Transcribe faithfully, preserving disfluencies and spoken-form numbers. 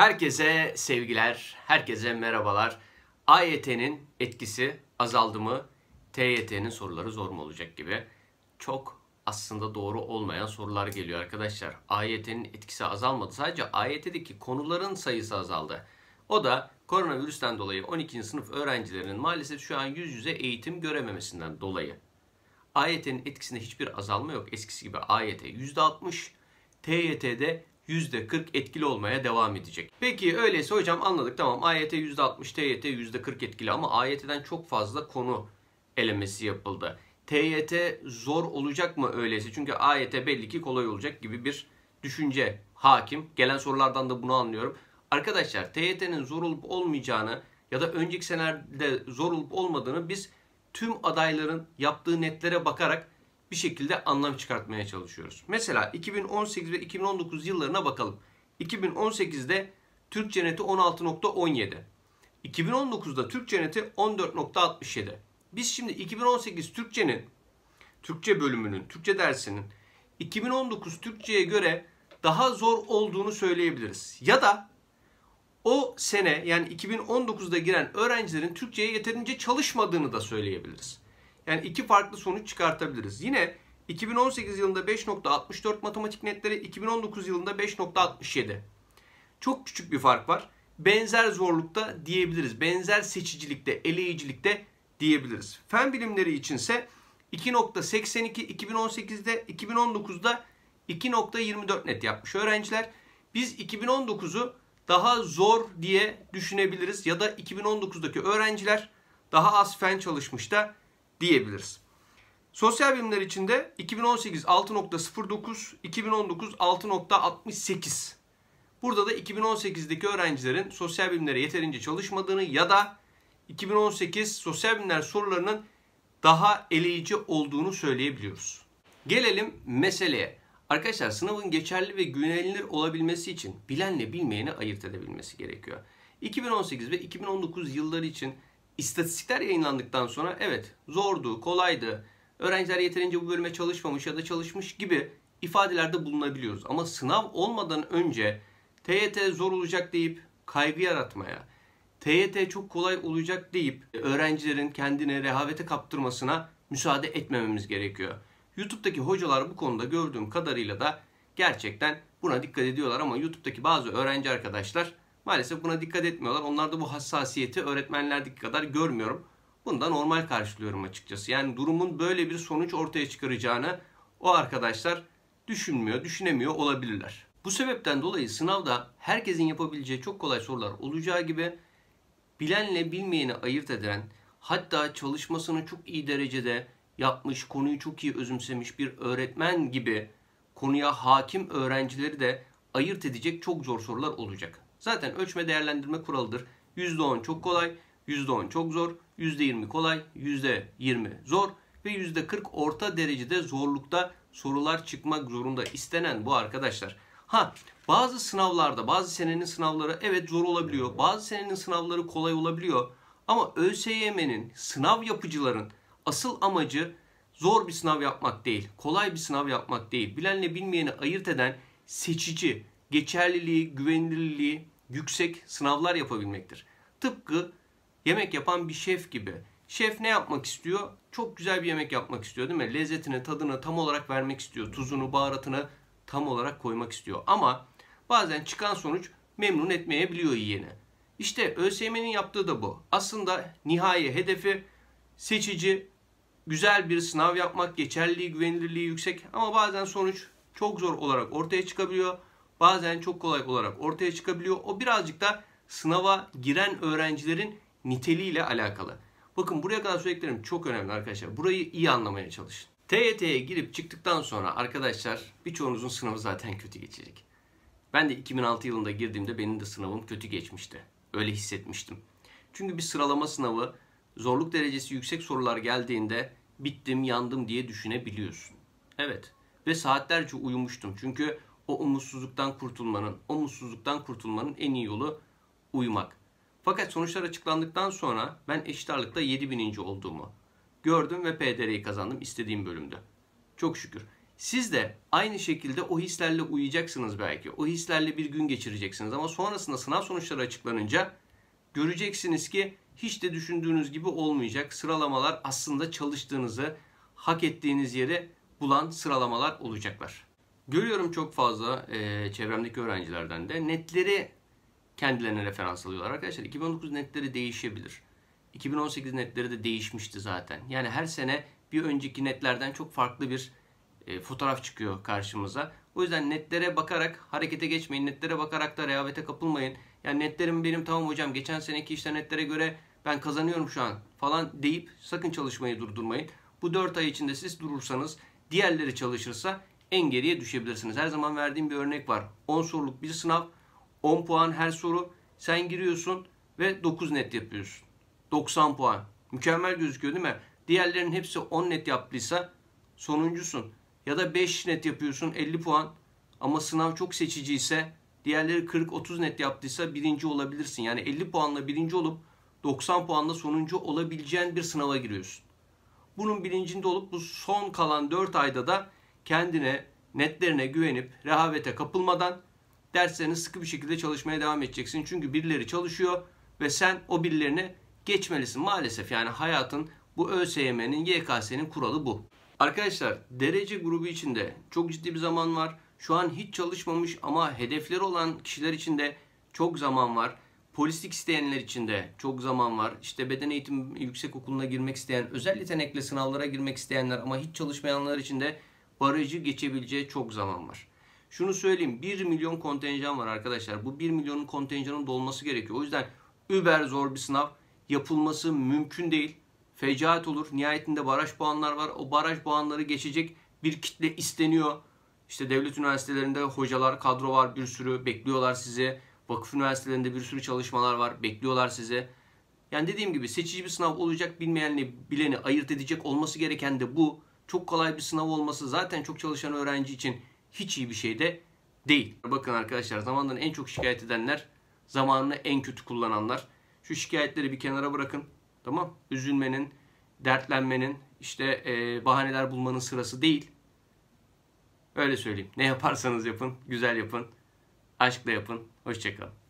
Herkese sevgiler, herkese merhabalar. A Y T'nin etkisi azaldı mı? T Y T'nin soruları zor mu olacak gibi çok aslında doğru olmayan sorular geliyor arkadaşlar. A Y T'nin etkisi azalmadı. Sadece A Y T'deki konuların sayısı azaldı. O da koronavirüsten dolayı on ikinci sınıf öğrencilerinin maalesef şu an yüz yüze eğitim görememesinden dolayı. A Y T'nin etkisinde hiçbir azalma yok. Eskisi gibi A Y T yüzde altmış, T Y T'de yüzde kırk etkili olmaya devam edecek. Peki öyleyse hocam anladık, tamam, A Y T yüzde altmış, T Y T yüzde kırk etkili ama A Y T'den çok fazla konu elemesi yapıldı. T Y T zor olacak mı öyleyse? Çünkü A Y T belli ki kolay olacak gibi bir düşünce hakim. Gelen sorulardan da bunu anlıyorum. Arkadaşlar, T Y T'nin zor olup olmayacağını ya da önceki senelerde zor olup olmadığını biz tüm adayların yaptığı netlere bakarak bir şekilde anlam çıkartmaya çalışıyoruz. Mesela iki bin on sekiz ve iki bin on dokuz yıllarına bakalım. iki bin on sekizde Türkçe neti on altı nokta on yedi. iki bin on dokuzda Türkçe neti on dört nokta altmış yedi. Biz şimdi iki bin on sekiz Türkçenin, Türkçe bölümünün, Türkçe dersinin iki bin on dokuz Türkçe'ye göre daha zor olduğunu söyleyebiliriz. Ya da o sene, yani iki bin on dokuzda giren öğrencilerin Türkçe'ye yeterince çalışmadığını da söyleyebiliriz. Yani iki farklı sonuç çıkartabiliriz. Yine iki bin on sekiz yılında beş nokta altmış dört matematik netleri, iki bin on dokuz yılında beş nokta altmış yedi. Çok küçük bir fark var. Benzer zorlukta diyebiliriz. Benzer seçicilikte, eleyicilikte diyebiliriz. Fen bilimleri içinse iki nokta seksen iki iki bin on sekizde, iki bin on dokuzda iki nokta yirmi dört net yapmış öğrenciler. Biz iki bin on dokuzu daha zor diye düşünebiliriz ya da iki bin on dokuzdaki öğrenciler daha az fen çalışmış da diyebiliriz. Sosyal bilimler için de iki bin on sekiz altı nokta sıfır dokuz, iki bin on dokuz altı nokta altmış sekiz. Burada da iki bin on sekizdeki öğrencilerin sosyal bilimlere yeterince çalışmadığını ya da iki bin on sekiz sosyal bilimler sorularının daha eleyici olduğunu söyleyebiliyoruz. Gelelim meseleye. Arkadaşlar, sınavın geçerli ve güvenilir olabilmesi için bilenle bilmeyeni ayırt edebilmesi gerekiyor. iki bin on sekiz ve iki bin on dokuz yılları için istatistikler yayınlandıktan sonra evet zordu, kolaydı, öğrenciler yeterince bu bölüme çalışmamış ya da çalışmış gibi ifadelerde bulunabiliyoruz. Ama sınav olmadan önce T Y T zor olacak deyip kaygı yaratmaya, T Y T çok kolay olacak deyip öğrencilerin kendini rehavete kaptırmasına müsaade etmememiz gerekiyor. YouTube'daki hocalar bu konuda gördüğüm kadarıyla da gerçekten buna dikkat ediyorlar ama YouTube'daki bazı öğrenci arkadaşlar maalesef buna dikkat etmiyorlar. Onlarda bu hassasiyeti öğretmenlerdeki kadar görmüyorum. Bunu da normal karşılıyorum açıkçası. Yani durumun böyle bir sonuç ortaya çıkaracağını o arkadaşlar düşünmüyor, düşünemiyor olabilirler. Bu sebepten dolayı sınavda herkesin yapabileceği çok kolay sorular olacağı gibi bilenle bilmeyeni ayırt eden, hatta çalışmasını çok iyi derecede yapmış, konuyu çok iyi özümsemiş bir öğretmen gibi konuya hakim öğrencileri de ayırt edecek çok zor sorular olacak. Zaten ölçme değerlendirme kuralıdır. yüzde on çok kolay, yüzde on çok zor, yüzde yirmi kolay, yüzde yirmi zor ve yüzde kırk orta derecede zorlukta sorular çıkmak zorunda. İstenen bu arkadaşlar. Ha, bazı sınavlarda, bazı senenin sınavları evet zor olabiliyor. Bazı senenin sınavları kolay olabiliyor. Ama ÖSYM'nin, sınav yapıcıların asıl amacı zor bir sınav yapmak değil, kolay bir sınav yapmak değil. Bilenle bilmeyeni ayırt eden seçici, geçerliliği, güvenilirliği yüksek sınavlar yapabilmektir. Tıpkı yemek yapan bir şef gibi. Şef ne yapmak istiyor? Çok güzel bir yemek yapmak istiyor, değil mi? Lezzetini, tadını tam olarak vermek istiyor. Tuzunu, baharatını tam olarak koymak istiyor. Ama bazen çıkan sonuç memnun etmeyebiliyor yiyeni. İşte ÖSYM'nin yaptığı da bu. Aslında nihai hedefi seçici, güzel bir sınav yapmak, geçerliliği, güvenilirliği yüksek ama bazen sonuç çok zor olarak ortaya çıkabiliyor. Bazen çok kolay olarak ortaya çıkabiliyor. O birazcık da sınava giren öğrencilerin niteliğiyle alakalı. Bakın, buraya kadar söylediklerim çok önemli arkadaşlar. Burayı iyi anlamaya çalışın. T Y T'ye girip çıktıktan sonra arkadaşlar birçoğunuzun sınavı zaten kötü geçecek. Ben de iki bin altı yılında girdiğimde benim de sınavım kötü geçmişti. Öyle hissetmiştim. Çünkü bir sıralama sınavı, zorluk derecesi yüksek sorular geldiğinde bittim, yandım diye düşünebiliyorsun. Evet. Ve saatlerce uyumuştum. Çünkü o umutsuzluktan kurtulmanın, o mutsuzluktan kurtulmanın en iyi yolu uyumak. Fakat sonuçlar açıklandıktan sonra ben eşit ağırlıkta yedi bininci olduğumu gördüm ve P D R'yi kazandım istediğim bölümde. Çok şükür. Siz de aynı şekilde o hislerle uyuyacaksınız belki. O hislerle bir gün geçireceksiniz ama sonrasında sınav sonuçları açıklanınca göreceksiniz ki hiç de düşündüğünüz gibi olmayacak. Sıralamalar aslında çalıştığınızı, hak ettiğiniz yeri bulan sıralamalar olacaklar. Görüyorum çok fazla e, çevremdeki öğrencilerden de netleri kendilerine referans alıyorlar. Arkadaşlar iki bin on dokuz netleri değişebilir. iki bin on sekiz netleri de değişmişti zaten. Yani her sene bir önceki netlerden çok farklı bir e, fotoğraf çıkıyor karşımıza. O yüzden netlere bakarak harekete geçmeyin. Netlere bakarak da rehavete kapılmayın. Yani netlerim benim tamam hocam geçen seneki işte netlere göre ben kazanıyorum şu an falan deyip sakın çalışmayı durdurmayın. Bu dört ay içinde siz durursanız diğerleri çalışırsa en geriye düşebilirsiniz. Her zaman verdiğim bir örnek var. on soruluk bir sınav, on puan her soru. Sen giriyorsun ve dokuz net yapıyorsun. doksan puan. Mükemmel gözüküyor değil mi? Diğerlerinin hepsi on net yaptıysa sonuncusun. Ya da beş net yapıyorsun elli puan ama sınav çok seçici ise diğerleri kırk otuz net yaptıysa birinci olabilirsin. Yani elli puanla birinci olup doksan puanla sonuncu olabileceğin bir sınava giriyorsun. Bunun bilincinde olup bu son kalan dört ayda da kendine, netlerine güvenip rehavete kapılmadan derslerini sıkı bir şekilde çalışmaya devam edeceksin. Çünkü birileri çalışıyor ve sen o birilerini geçmelisin. Maalesef yani hayatın, bu ÖSYM'nin, Y K S'nin kuralı bu. Arkadaşlar derece grubu içinde çok ciddi bir zaman var. Şu an hiç çalışmamış ama hedefleri olan kişiler için de çok zaman var. Polislik isteyenler için de çok zaman var. İşte beden eğitim yüksekokuluna girmek isteyen, özel yetenekli sınavlara girmek isteyenler ama hiç çalışmayanlar için de barajı geçebileceği çok zaman var. Şunu söyleyeyim, bir milyon kontenjan var arkadaşlar. Bu bir milyonun kontenjanın dolması gerekiyor. O yüzden über zor bir sınav, yapılması mümkün değil. Fecaat olur. Nihayetinde baraj puanlar var. O baraj puanları geçecek bir kitle isteniyor. İşte devlet üniversitelerinde hocalar, kadro var, bir sürü bekliyorlar sizi. Vakıf üniversitelerinde bir sürü çalışmalar var, bekliyorlar sizi. Yani dediğim gibi seçici bir sınav olacak, bilmeyenle bileni ayırt edecek olması gereken de bu. Çok kolay bir sınav olması zaten çok çalışan öğrenci için hiç iyi bir şey de değil. Bakın arkadaşlar, zamandan en çok şikayet edenler, zamanını en kötü kullananlar. Şu şikayetleri bir kenara bırakın. Tamam? Üzülmenin, dertlenmenin, işte e, bahaneler bulmanın sırası değil. Öyle söyleyeyim. Ne yaparsanız yapın, güzel yapın, aşkla yapın. Hoşça kalın.